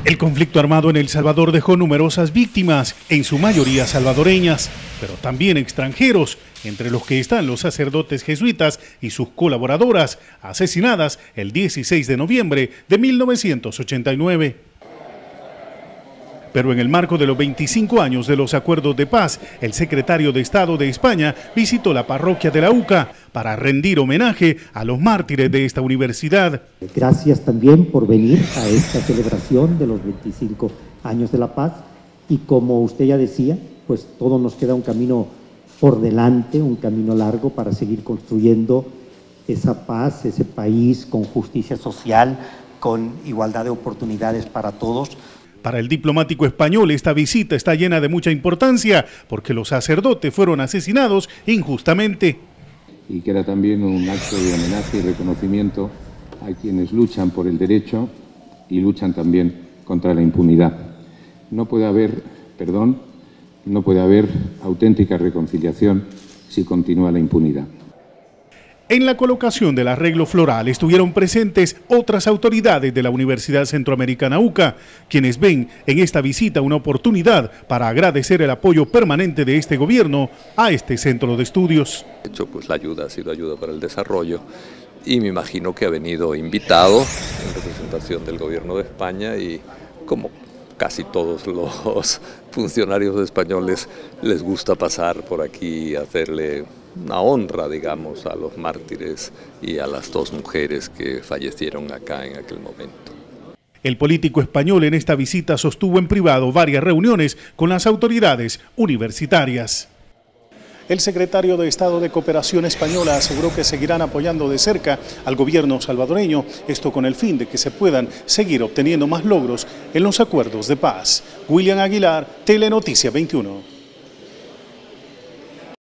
El conflicto armado en El Salvador dejó numerosas víctimas, en su mayoría salvadoreñas, pero también extranjeros, entre los que están los sacerdotes jesuitas y sus colaboradoras, asesinadas el 16 de noviembre de 1989. Pero en el marco de los 25 años de los acuerdos de paz, el secretario de Estado de España visitó la parroquia de la UCA para rendir homenaje a los mártires de esta universidad. Gracias también por venir a esta celebración de los 25 años de la paz y como usted ya decía, pues todo nos queda un camino por delante, un camino largo para seguir construyendo esa paz, ese país con justicia social, con igualdad de oportunidades para todos. Para el diplomático español, esta visita está llena de mucha importancia porque los sacerdotes fueron asesinados injustamente. Y que era también un acto de homenaje y reconocimiento a quienes luchan por el derecho y luchan también contra la impunidad. No puede haber perdón, no puede haber auténtica reconciliación si continúa la impunidad. En la colocación del arreglo floral estuvieron presentes otras autoridades de la Universidad Centroamericana UCA, quienes ven en esta visita una oportunidad para agradecer el apoyo permanente de este gobierno a este centro de estudios. De hecho, pues la ayuda ha sido ayuda para el desarrollo y me imagino que ha venido invitado en representación del gobierno de España y como casi todos los funcionarios españoles les gusta pasar por aquí y hacerle una honra, digamos, a los mártires y a las dos mujeres que fallecieron acá en aquel momento. El político español en esta visita sostuvo en privado varias reuniones con las autoridades universitarias. El secretario de Estado de Cooperación Española aseguró que seguirán apoyando de cerca al gobierno salvadoreño, esto con el fin de que se puedan seguir obteniendo más logros en los acuerdos de paz. William Aguilar, Telenoticia 21.